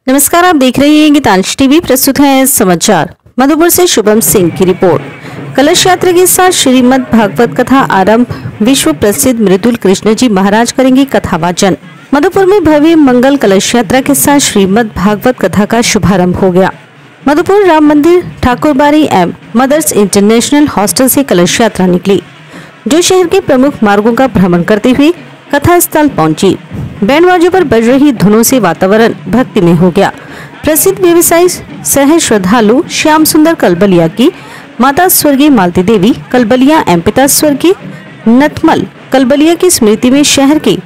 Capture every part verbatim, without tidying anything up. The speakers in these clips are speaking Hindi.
नमस्कार, आप देख रहे हैं गीतांश टीवी। प्रस्तुत है समाचार। मधुपुर से शुभम सिंह की रिपोर्ट। कलश यात्रा के साथ श्रीमद् भागवत कथा आरंभ। विश्व प्रसिद्ध मृदुल कृष्ण जी महाराज करेंगे कथा वाचन। मधुपुर में भव्य मंगल कलश यात्रा के साथ श्रीमद् भागवत कथा का शुभारंभ हो गया। मधुपुर राम मंदिर, ठाकुरबाड़ी एवं मदर्स इंटरनेशनल हॉस्टल से कलश यात्रा निकली, जो शहर के प्रमुख मार्गों का भ्रमण करते हुए कथा स्थल पहुंची। बैंड बाजों पर बज रही धुनों से वातावरण भक्ति में हो गया। प्रसिद्ध व्यवसायी सह श्रद्धालु श्याम सुंदर कलबलिया की माता स्वर्गीय मालती देवी कलबलिया एवं पिता स्वर्गीय नथमल कलबलिया की स्मृति में शहर के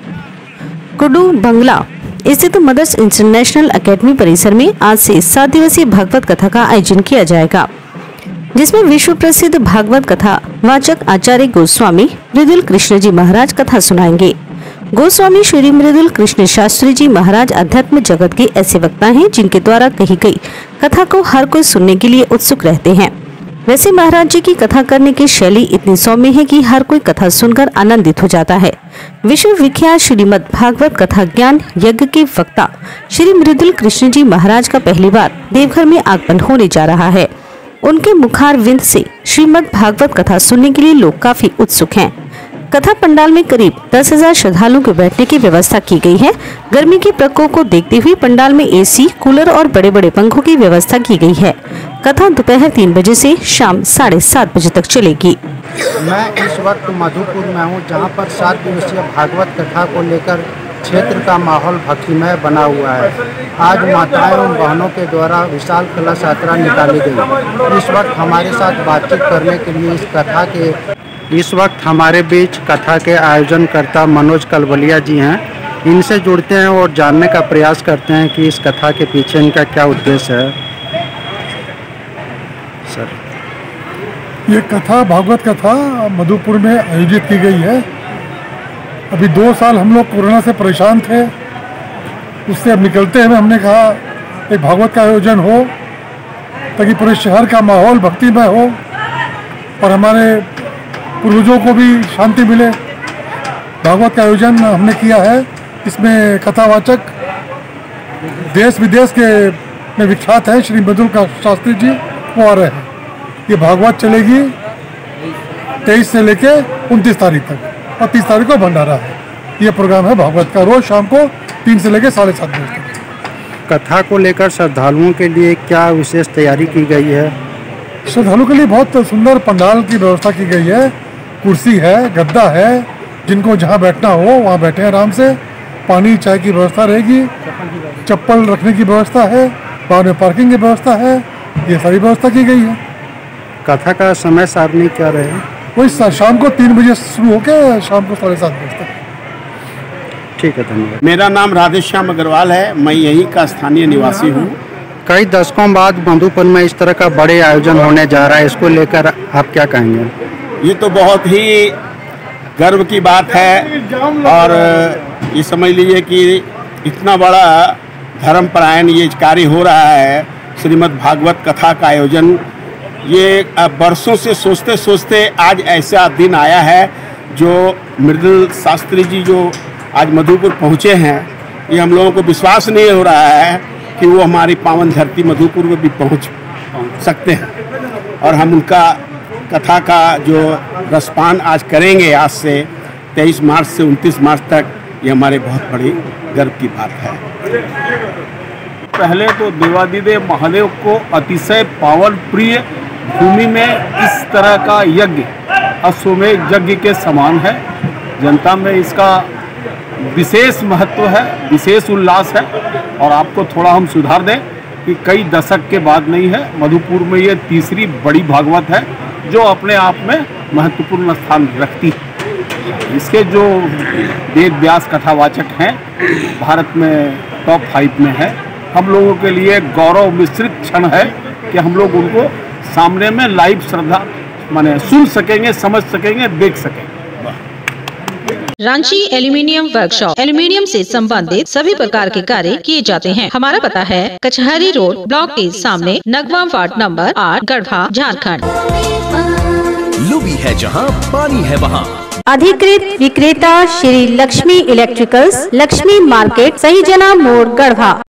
कुडू बंगला स्थित मदर्स इंटरनेशनल एकेडमी परिसर में आज से सात दिवसीय भागवत कथा का आयोजन किया जाएगा, जिसमें विश्व प्रसिद्ध भागवत कथा वाचक आचार्य गोस्वामी मृदुल कृष्ण जी महाराज कथा सुनाएंगे। गोस्वामी श्री मृदुल कृष्ण शास्त्री जी महाराज अध्यात्म जगत के ऐसे वक्ता हैं जिनके द्वारा कही गई कथा को हर कोई सुनने के लिए उत्सुक रहते हैं। वैसे महाराज जी की कथा करने की शैली इतनी सौम्य है कि हर कोई कथा सुनकर आनंदित हो जाता है। विश्व विख्यात श्रीमद् भागवत कथा ज्ञान यज्ञ के वक्ता श्री मृदुल कृष्ण जी महाराज का पहली बार देवघर में आगमन होने जा रहा है। उनके मुखारविंद से श्रीमद् भागवत कथा सुनने के लिए लोग काफी उत्सुक हैं। कथा पंडाल में करीब दस हजार श्रद्धालुओं के बैठने की व्यवस्था की गई है। गर्मी के प्रकोप को देखते हुए पंडाल में एसी, कूलर और बड़े बड़े पंखों की व्यवस्था की गई है। कथा दोपहर तीन बजे से शाम साढ़े सात बजे तक चलेगी। मैं इस वक्त मधुपुर में हूँ, जहाँ पर सात दिवसीय भागवत कथा को लेकर क्षेत्र का माहौल भक्तिमय बना हुआ है। आज माताएं एवं बहनों के द्वारा विशाल कलश यात्रा निकाली गई। इस वक्त हमारे साथ बातचीत करने के लिए इस कथा के इस वक्त हमारे बीच कथा के आयोजनकर्ता मनोज कलबलिया जी हैं। इनसे जुड़ते हैं और जानने का प्रयास करते हैं कि इस कथा के पीछे इनका क्या उद्देश्य है। सर, ये कथा भागवत कथा मधुपुर में आयोजित की गई है। अभी दो साल हम लोग कोरोना से परेशान थे, उससे अब निकलते हुए हमने कहा एक भागवत का आयोजन हो ताकि पूरे शहर का माहौल भक्तिमय हो और हमारे पूर्वजों को भी शांति मिले। भागवत का आयोजन हमने किया है। इसमें कथावाचक देश विदेश के में विख्यात है श्री मृदुल शास्त्री जी, वो आ रहे हैं। ये भागवत चलेगी तेईस से लेके उनतीस तारीख तक और तीस तारीख को भंडारा है। ये प्रोग्राम है भागवत का, रोज शाम को तीन से लेके साढ़े सात बजे तक। कथा को लेकर श्रद्धालुओं के लिए क्या विशेष तैयारी की गई है? श्रद्धालुओं के लिए बहुत सुंदर पंडाल की व्यवस्था की गई है। कुर्सी है, गद्दा है, जिनको जहाँ बैठना हो वहाँ बैठे आराम से। पानी चाय की व्यवस्था रहेगी, चप्पल रखने की व्यवस्था है, बाद में पार्किंग की व्यवस्था है। ये सारी व्यवस्था की गई है। कथा का समय सारणी क्या रहे? वही शाम को तीन बजे शुरू होकर शाम को साढ़े सात बजे तक। ठीक है, धन्यवाद। मेरा नाम राधेश्याम अग्रवाल है। मैं यहीं का स्थानीय निवासी हूँ। कई दशकों बाद मधुपुर में इस तरह का बड़े आयोजन होने जा रहा है, इसको लेकर आप क्या कहेंगे? ये तो बहुत ही गर्व की बात है और ये समझ लीजिए कि इतना बड़ा धर्मपरायण ये कार्य हो रहा है। श्रीमद् भागवत कथा का आयोजन ये बरसों से सोचते सोचते आज ऐसा दिन आया है, जो मृदुल शास्त्री जी जो आज मधुपुर पहुँचे हैं, ये हम लोगों को विश्वास नहीं हो रहा है कि वो हमारी पावन धरती मधुपुर में भी पहुँच सकते हैं। और हम उनका कथा का जो रसपान आज करेंगे, आज से तेईस मार्च से उनतीस मार्च तक, ये हमारे बहुत बड़ी गर्व की बात है। पहले तो देवादिदेव महादेव को अतिशय पावन प्रिय भूमि में इस तरह का यज्ञ अश्वमेध यज्ञ के समान है। जनता में इसका विशेष महत्व है, विशेष उल्लास है। और आपको थोड़ा हम सुधार दें कि कई दशक के बाद नहीं है, मधुपुर में ये तीसरी बड़ी भागवत है जो अपने आप में महत्वपूर्ण स्थान रखती है। इसके जो वेद व्यास कथावाचक हैं, भारत में टॉप फाइव में है। हम लोगों के लिए गौरव मिश्रित क्षण है कि हम लोग उनको सामने में लाइव श्रद्धा माने सुन सकेंगे, समझ सकेंगे, देख सकेंगे। रांची एल्यूमिनियम वर्कशॉप एल्यूमिनियम से संबंधित सभी प्रकार के कार्य किए जाते हैं। हमारा पता है कचहरी रोड, ब्लॉक के सामने, नगवा वार्ड नंबर आठ, गढ़वा, झारखंड। लुबी है जहां पानी है वहां। अधिकृत विक्रेता श्री लक्ष्मी इलेक्ट्रिकल्स, लक्ष्मी मार्केट, सही जना मोड़, गढ़वा।